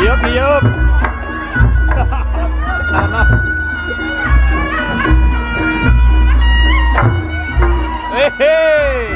Tiup, tiup. Nanas. Hehe.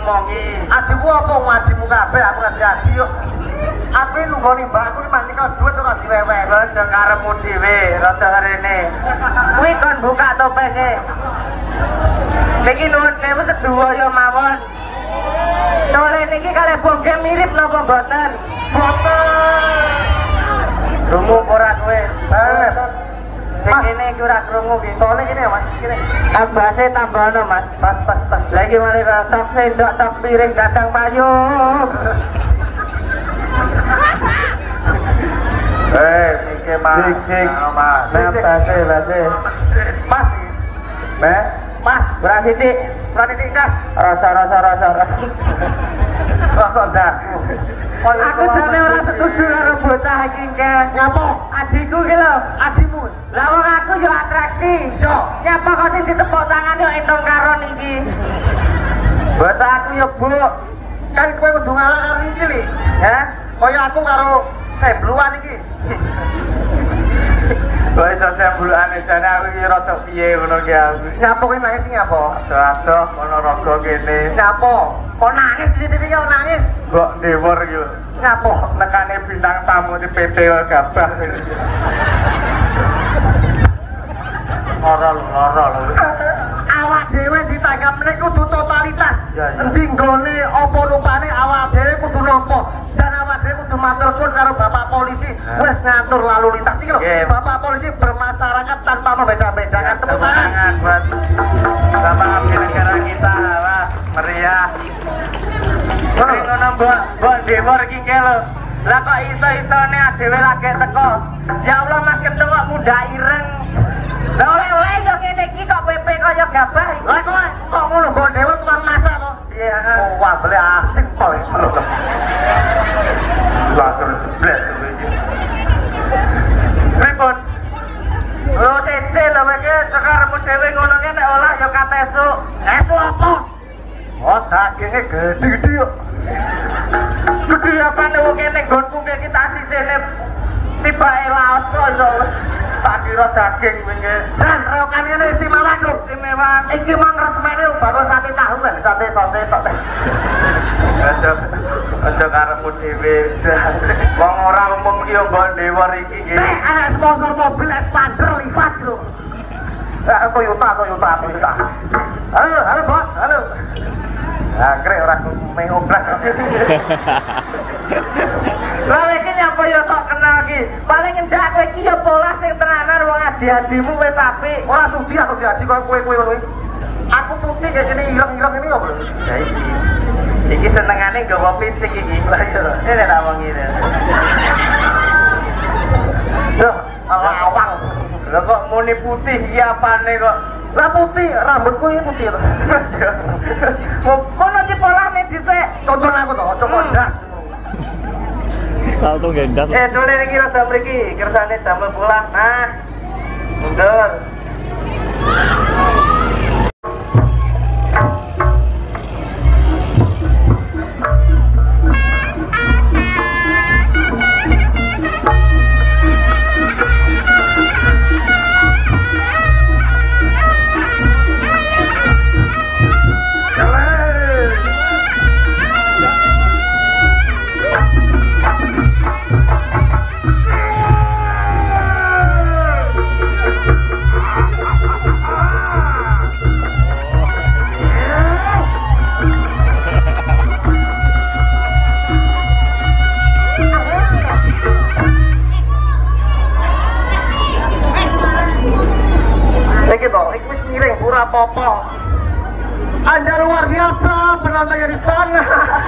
diomongi. Adikku apa ngadimu kabeh aku ngasih adi yuk. Aku ini nunggoni mbakku ini mandi kau duit ora diwewe. Rada karepmu dhewe, rada rene. Kuwi kon buka topenge. Niki nuwun sewu sedhuwa ya mawon. Sore niki kalih bonggem mirip napa mboten? Boten. Krungu ora kowe? Sing kene iki ora krungu iki. Soalnya gini ya mas, gini. Tambase tambahno mas. Pas. Lagi mari tok sendok tok piring dadang payung. Mikir mas. Mas. Mas. Mas. Berapa titik? Berani tingkas. Rasa. Rasa daku. Aku jane ora setuju karo bocah iki, Kek. Nyapa? Adikku ki lho. Adimu. Lah wong aku yo atraksi. Yo. Nyapa kok sing ditepuk tangan yo entong karon iki. Bocah aku yo, Bu. Kan kowe kudu ngalah karo iki li. Hah? Kaya aku karo sembluan iki. Kok iso sembulane jane aku iki rada piye ngono ki aku. Nyapa kowe nangis iki nyapa? Adoh ono raga kene. Nyapa? Kok nangis di TV kok nangis? Kok dewor iki. Nyapa? Nekane bintang tamu di PT Gabah. Loro. Awak dhewe ditanggap meneh kudu totalitas. Ya. Endi nggone apa rupane awak dhewe kudu nampa dan awak dhewe kudu matur suwun karo Bapak Polisi wis ngatur lalu lintas iki lho. Bapak Polisi bermasyarakat tanpa membeda-bedakan. Tepuk tangan buat Bapak Abdi Negara kita, Wah, meriah. Ngono mbok dewor iki lho. Lah kok iso-isone dhewe lagi teko. Ya Allah makin teko muda ireng. Lah oleh yo ngene iki kok PP kaya Gabah iki. Lah kok ngono mbok dhewe tukang masak to? Iya. Wah, beli asing pol iki lho. Langsung blek iki. Pripun? Oh, tece lho iki sekarang dhewe ngono ki nek olah yo katesuk. Esuk apa? Oh, dagingnya gede-gede yuk. Gede apa nih wong kene nggonku kita sisine tibake laos kok iso tak kira daging wingi. Dan reokan ini istimewa lho. Istimewa. Iki mang resmene baru sate tahu kan, sate sosis. Aja karepmu dhewe. Wong ora umum iki yo mbok dewor iki nggih. Nek ana sponsor mobil expander lipat lho. Toyota. Halo bos, halo. Krek ora mengobras. Lah iki nyapa yo tok kenal iki. Paling endak kowe iki yo pola sing tenanan wong adi-adimu wis apik. Ora sudi aku jadi koyo kowe ngono iki. Aku putih kayak gini ireng-ireng ini kok. Ya iki senengane nggawa fisik iki. Lah yo. Ini tak wong ngene. Duh, awang. Lah kok muni putih iki apane kok? Lah putih, rambutku ini putih. Kono dipolahne dhisik. Contoh aku to, coba ndas. Tahu tuh gendas. Dole iki rada mriki, kersane damel polah. Nah. Mundur. Popo. Anda luar biasa penontonnya di sana.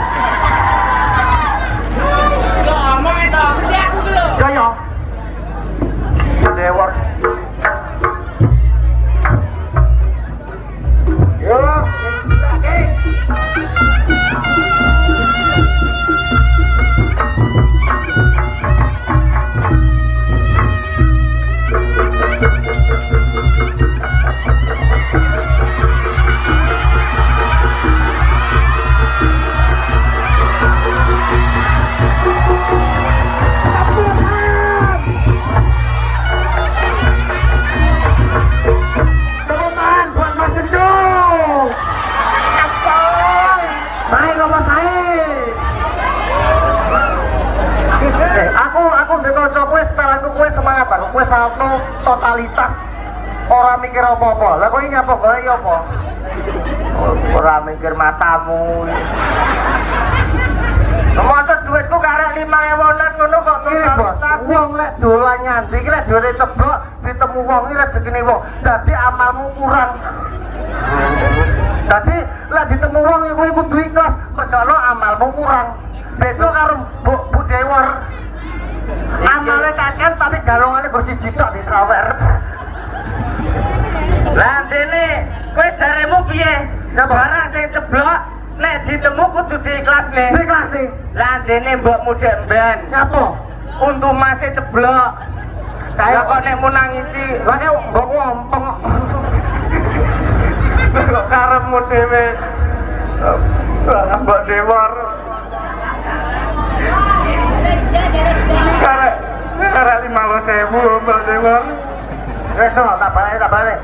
Lo ngomong itu, gede aku dulu. Yo. Dewar. Yo. ndek kanca kowe setelahku kowe semangat aku kowe satu totalitas ora mikir apa-apa. Lah kowe nyapa gawe ya apa? Ora mikir matamu. Semono duitku karek 5.000 ngono kok totalitas. Wong lek dolan nyandi iki lek duwite ceblok ditemu wong iki rezekine wong. Dadi amalmu kurang. Dadi lek ditemu wong iku kudu ikhlas, mergo amalmu kurang. Beda karo Bu Dewor. Amale kakek tapi galongane bersih jitok di sawer. Lah dene kowe jaremu piye? Barang sing ceblok nek ditemu kudu diikhlasne. Diikhlasne. Lah dene mbokmu dek mben. Nyapa? Untu masih ceblok. Kaya kok nek mu nangisi. Lah nek mbokmu ompong. Kok karepmu dhewe. Mbok Dewor. Karek 5.000 Mbak Dewor. Wes tak balik.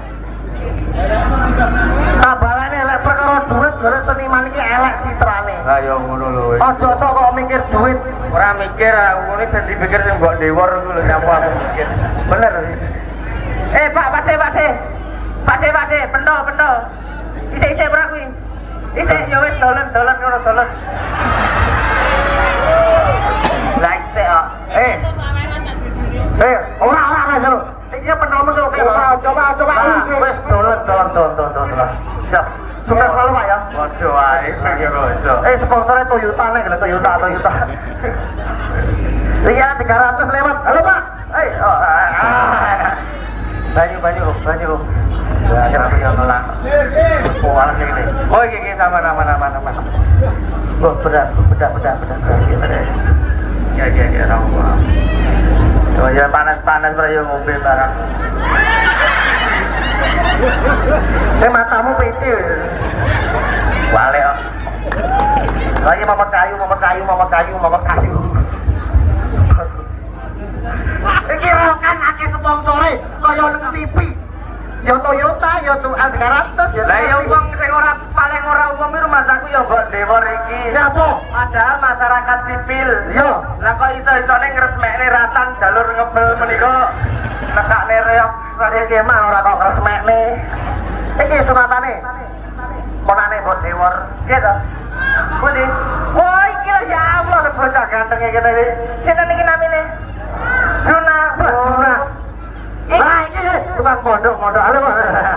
Tak balane lek perkara duit golek seniman iki elek citrane. Lah ya ngono lho. Aja sok kok mikir duit. Ora mikir aku ngene ben dipikir sing Mbok Dewor iku lho nyapu aku mikir. Bener. Pak Pade, pendo. Isih ora kuwi. Isih ya wis dolen ngono dolen. Lah isih kok. Ora lho. Iki penemu sok coba. Wis dolen. Siap. Sukses selalu Pak ya. Waduh ae pengen rojo. Sponsornya Toyota nih, Toyota. Iya 300 lewat. Halo Pak. Banyu. Ya kira yang nolak. Pola ini. Oh iki sama. Oh bedak. Ya tahu. Oh ya panas yo ngombe barang. Matamu pece. Wale kok. Lagi mama kayu. Iki kan akeh sponsore kaya nang TV. Ya Toyota, ya tuh 300 ya. Lah ya wong sing paling ora umum rumah saku ya Mbok Dewor iki. Napa? Padahal masyarakat sipil. Iya. Lah kok iso-isone ngresmekne ratan jalur ngebel menika nekakne reok. Iki mah ora kok ngresmekne. Iki sunatane. Ponane Mbok Dewor. Gitu. Pundi? Wah, iki lho ya Allah bocah ganteng iki kene. Sinten iki namine? Juna. Lah iki tukang pondok halo Pak.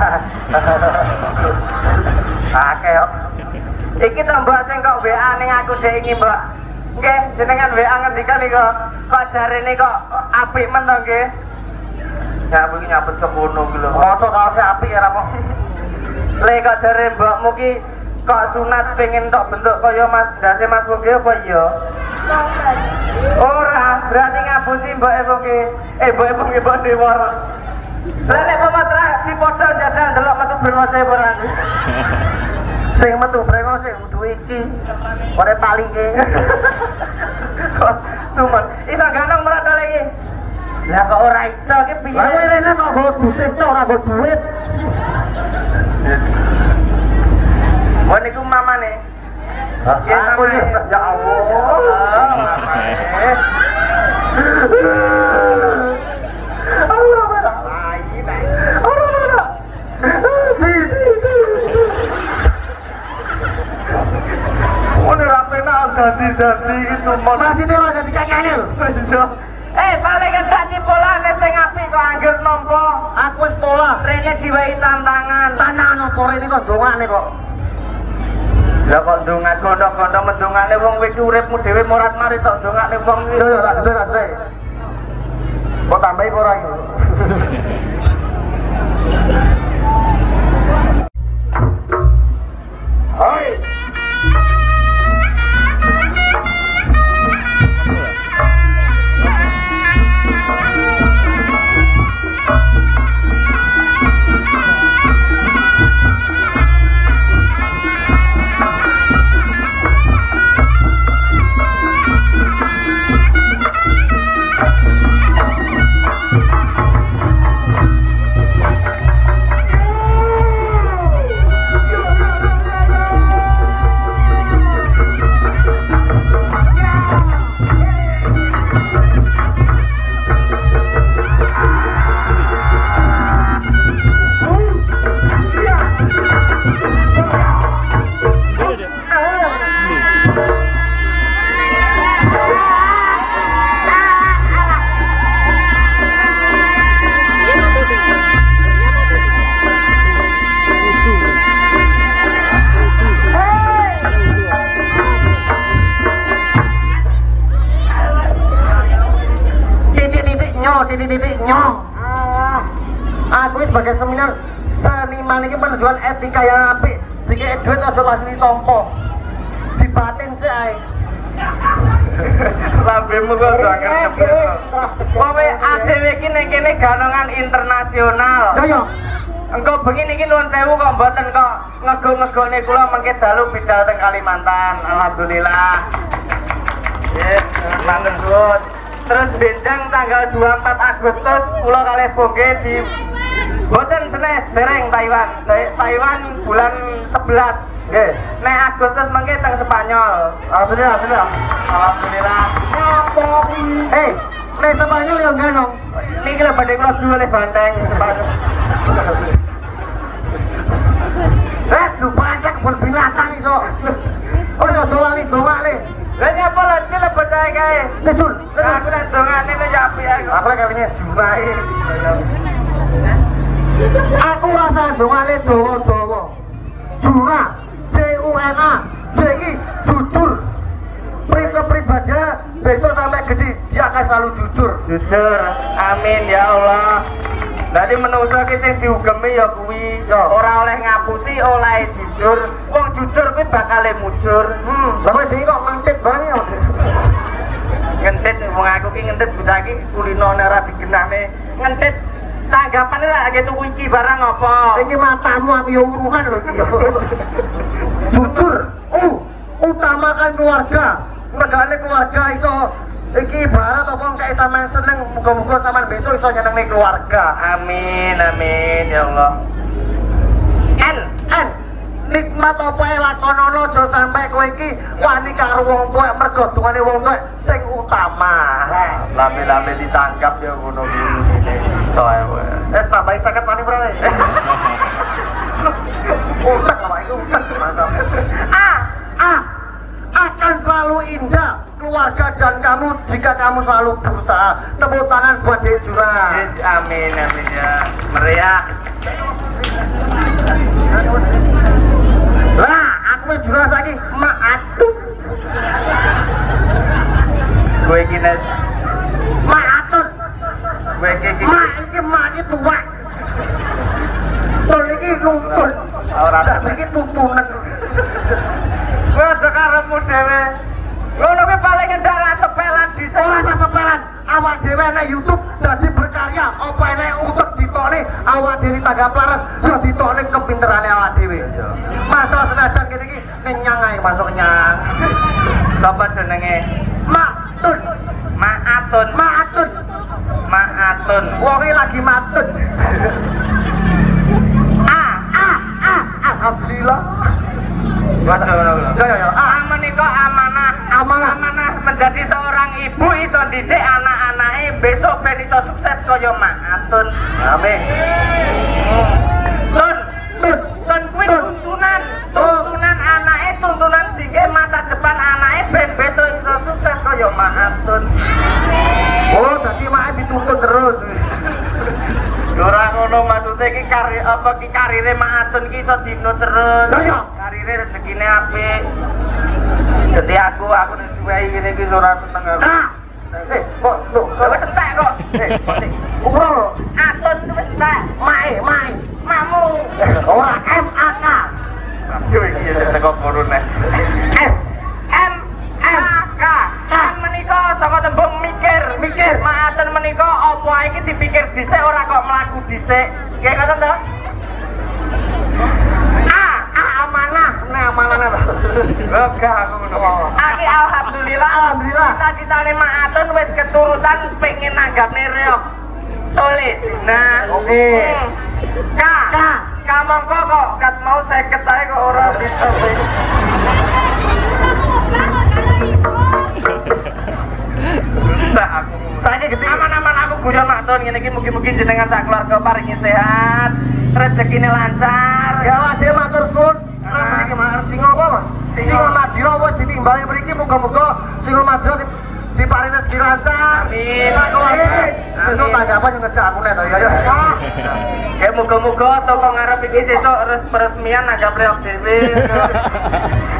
Akeh kok. Iki to Mbak sing kok WA ning aku dhek iki Mbak. Nggih, jenengan WA ngendikan niku kok jarene kok apik men to nggih. Ya iki nyapet semono ki lho. Moto kaose apik ya rapo. Le kok jare mbakmu ki kok sunat pengen tok bentuk kaya Mas Dase Mas Boge apa iya? Ora, berarti ngapusi mbake Boge. Mbake Boge Mbok Dewor. Lah nek pematra dipodo jajal delok metu brengose ora. Sing metu brengose kudu iki. Ora palike. Cuman iso ganteng meradol iki. Lah kok ora iso ki piye? Lah rene kok go duit ora go duit. Wah niku mamane. Aku ya Allah. Dadi itu masih ora jadi kakane lho. Palingan dadi polane sing apik kok anggere nampa. Aku wis pola. Rene diwehi tantangan. Tantangan opo rene kok dongane kok. Lah kok ndonga gondo-gondo mendongane wong wis uripmu dhewe morat mari tok ndongane wong iki. Yo tak ndek. Kok tambahi ora iki? Hai. titik nyong. Aku sebagai seniman ini menjual etika yang apik. Dikek duit aja langsung ditompo. Dibatin sih ae. Lambemu kok ora ngerti. Kowe adewe iki ning kene ganongan internasional. Yo. Engko bengi niki nuwun sewu kok mboten kok ngego-ngegone kula mengke dalu bidal teng Kalimantan. Alhamdulillah. Yes, manten suwun. Terus benjang tanggal 24 Agustus kula kalih Bongke di boten senes dereng Taiwan. Taiwan bulan 11. Nggih. Nek Agustus mengke teng Spanyol. Alhamdulillah. Alhamdulillah. Napa iki? Nek Spanyol yo ganong. Niki lho badhe kula duwe le banteng. Banyak berbinatang iso. Oh, yo dolani dongak le. Lah nyapa lho iki le badhe kae. Betul. Aku nek dongane nek ya apik ae. Aku lek kawine jumae. Aku rasa dongane dawa-dawa. Juna, C-U-N-A, J-I, jujur. Kepribadiannya besok sampai gede dia akan selalu jujur. Jujur, amin ya Allah. Jadi menungso kita diugemi ya kuwi. Ora oleh ngapusi, oleh jujur. Wong jujur kuwi bakal mujur. Tapi dia kok ngentit banget. Ngentit, wong aku ki ngentit bisa ki kulino ora digenahne. Ngentit tanggapane lak gitu iki barang apa? Iki matamu aku yo uruhan lho iki. Jujur. Utamakan keluarga. Mergane keluarga iso iki ibarat apa kayak sampean seneng muga-muga sampean besok iso nyenengne keluarga. Amin amin ya Allah. Nikmat apa ae lakonono aja sampe kowe iki wani karo wong tuwa mergo dungane wong tuwa sing utama. Lame-lame ditangkap ya ngono iki. Soe wae. Tambahi 50 wani bro. Utak apa itu utak mantap. Akan selalu indah keluarga dan kamu jika kamu selalu berusaha. Tepuk tangan buat Dek Jura. Amin amin ya. Meriah. Lah, aku juga saiki mak atuh. Kowe iki nek Mak atuh. kowe iki Mak iki tuwa. Tol iki nuntul. ora iki tuntunan. kowe aja karepmu dhewe. Ngono kuwi paling ndak ra sepelan dhisik. Ora sepelan. Awak dhewe nek YouTube dadi berkarya, apa nek utek ditone awak dhewe tanggap laras yo ditone kepinterane awak dhewe. Masalah senajan kene iki kenyang ae masuk nyang. Sapa jenenge? Matun. Maatun. Matun. Maatun. Wonge lagi matun. Alhamdulillah. Waduh. Ya. Menika amanah. Amanah menjadi seorang ibu iso didik anak-anake besok ben iso sukses kaya Maatun. Amin. Tun kuwi tuntunan anake, tuntunan dike masa depan anake ben besok iso sukses kaya Maatun. Oh, dadi mae dituntun terus. Ora ngono maksudnya iki karire Maatun ki iso dino terus. Iya. Karire rezekine apik. Dadi aku nek duwehi ngene iki ora seneng aku. Kok Wis entek kok. Bro, Atun wis entek. mae. Mamu. Ora MAK. Yo iki ya teko korone. MAK. Kan menika saka tembung mikir. Maatun menika apa iki dipikir dhisik ora kok mlaku dhisik. Nggih ngoten to? Amanah. Enggak aku ngono. Aki alhamdulillah. Cita-citane Maatun wis keturutan pengen nanggapne reok. Solid. Nah, oke. Kamangka kok kat mau 50 ae kok ora bisa. Aku. Saiki gede. Aman-aman aku guyon Maatun ngene iki mugi-mugi jenengan sak keluarga paringi sehat, rezekine lancar. Ya ade matur suwun. Mriki singa apa, Mas? Singa Madura wis ditimbangi mriki muga-muga singa Madura diparingi rezeki lancar. Amin. Besok tanggapan yang ngejak aku nek to ya. Ya muga-muga toko ngarep iki sesuk peresmian nanggap reok dhewe.